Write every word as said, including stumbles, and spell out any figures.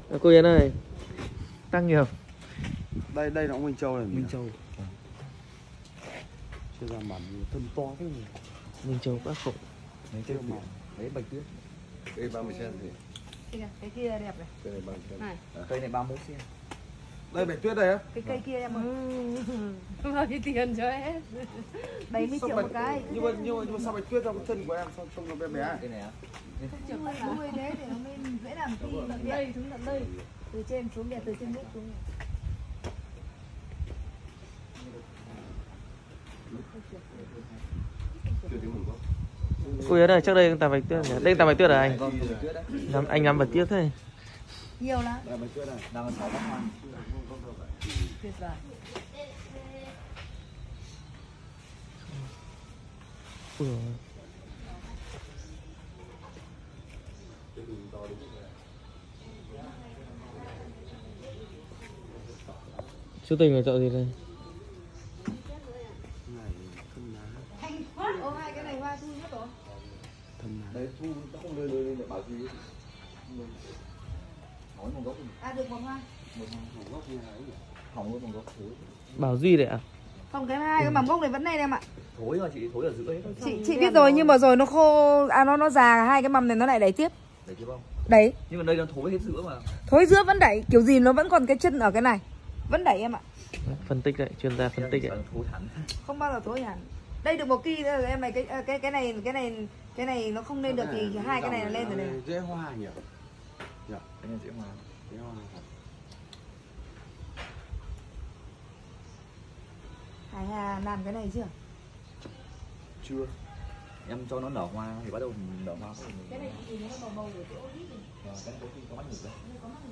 Cô Yến ơi, tăng nhiều. Đây đây nó Minh Châu này. Minh Châu. Chưa ra bản thân to thế này. Minh Châu các khổ. Mấy cái màu, mấy bạch tuyết. Cây ba mươi cm thì. Kìa, cái kia đẹp này. Cây này ba mươi cm. Này. À, cây này ba mươi mốt cm. Đây bạch tuyết đây á. Cái cây kia em ơi. Bao nhiêu tiền cho hết. bảy mươi triệu một cái. Nhưng mà nhưng mà, nhưng mà sao bạch tuyết trong cái chân của em sao trông nó bé bé? Cái này á. Nhưng mà nuôi thế thì nó mới dễ làm gì. Đây, xuống tận đây. Từ trên xuống kìa, từ trên bước xuống. Cô Yến ơi, trước đây tà bạch tuyết nhỉ? Đây tà bạch tuyết à anh? Làm, anh làm bạch tuyết thế. Nhiều lắm. Đây bạch tuyết này. Đang sáu bát hoa. Tuyệt vời. Ui dồi. Chú Tình ở chợ gì đây? Ô, hai cái này hoa thu hết rồi. Đấy thu nó không lơi lơi lên để bảo gì. Hỏi một gốc. À được một hoa. Một hỏng gốc như này. Hỏng luôn một gốc thối. Bảo Duy đấy à? Không, cái hai cái mầm gốc này vẫn này em ạ. Thối mà chị, thối ở giữa hết. Chị chị biết rồi, nhưng mà rồi nó khô, à nó nó già, hai cái mầm này nó lại đẩy tiếp. Đấy chứ không? Đấy. Nhưng mà đây nó thối hết giữa mà. Thối giữa vẫn đẩy, kiểu gì nó vẫn còn cái chân ở cái này. Vẫn đẩy em ạ. Phân tích đấy, chuyên gia phân tích đấy. Thối hẳn. Không bao giờ thối hẳn. Đây được một kỳ rồi em này, cái cái cái này cái này cái này nó không lên được thì hai cái này là lên rồi này. Dễ hoa nhỉ? Cái này dễ hoa. Dễ hoa. Hải Hà làm cái này chưa? Chưa. Em cho nó nở hoa thì bắt đầu nở hoa. Cái này thì nó bầu bầu của chỗ ít. Cái này có khi có mắt ngủ đấy.